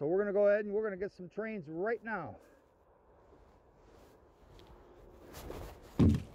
So we're going to go ahead and we're going to get some trains right now.